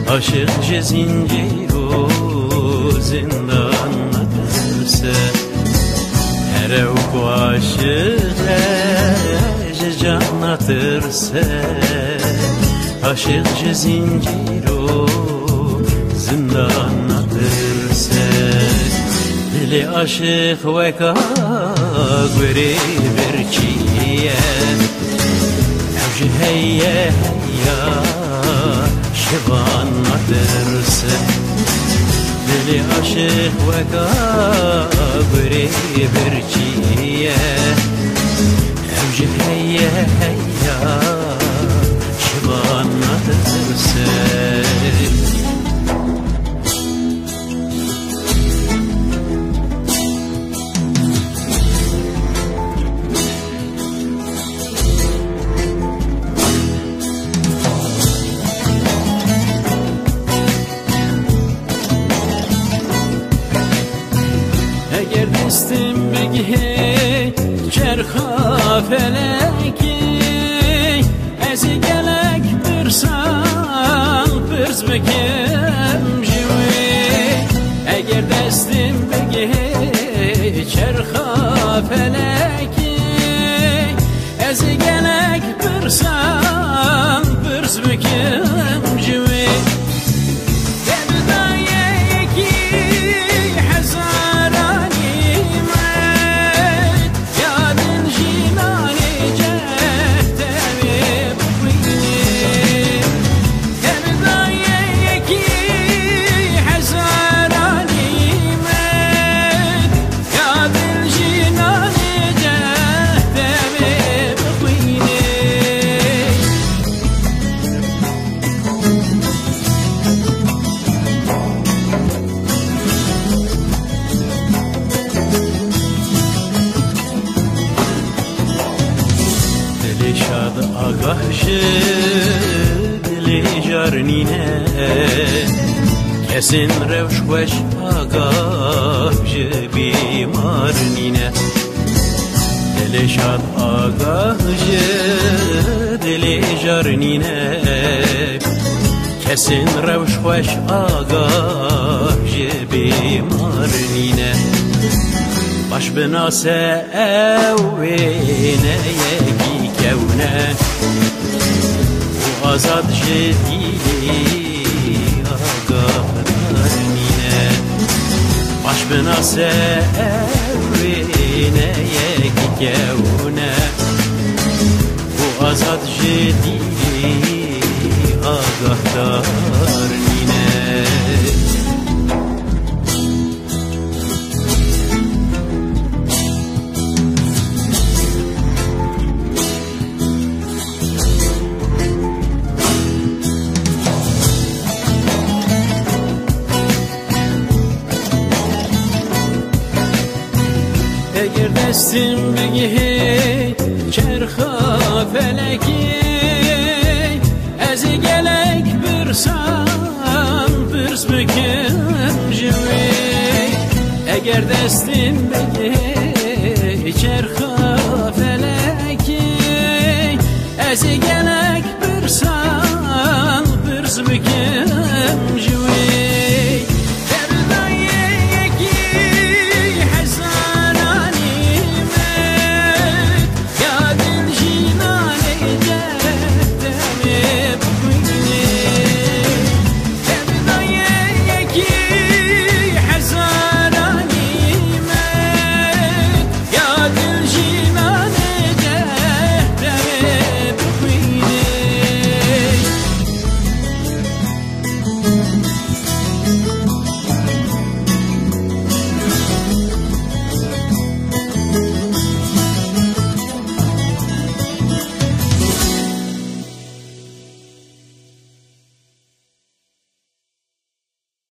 Aşıkçı zinciru zindanlatırsa her evku aşık canlatırsa Aşıkçı zinciru zindanlatırsa Dili aşık veka güri birkiye Evci heyye heyya şivan natırsa Dili aşık veka güri birkiye Evci heyye heyya şivan natırsa Eğer destim begihe çerha feleki Ezi gelek bir sal pırz bekem jivi Eğer destim begihe çerha feleki Ezi gelek bir sal pırz bekem jivi Şad agahşı dili jarnine Kesin revş veş agahşı bimarnine Dili şad agahşı dili jarnine Kesin revş veş agahşı bimarnine Baş binase evine kevne Bu azad jedi agahlarnine Baş binase evine kevne Bu azad jedi agahlarnine Eğer destim begihe çerha feleki Ezi gelek bir san pırs bekem jivi Eğer destim begihe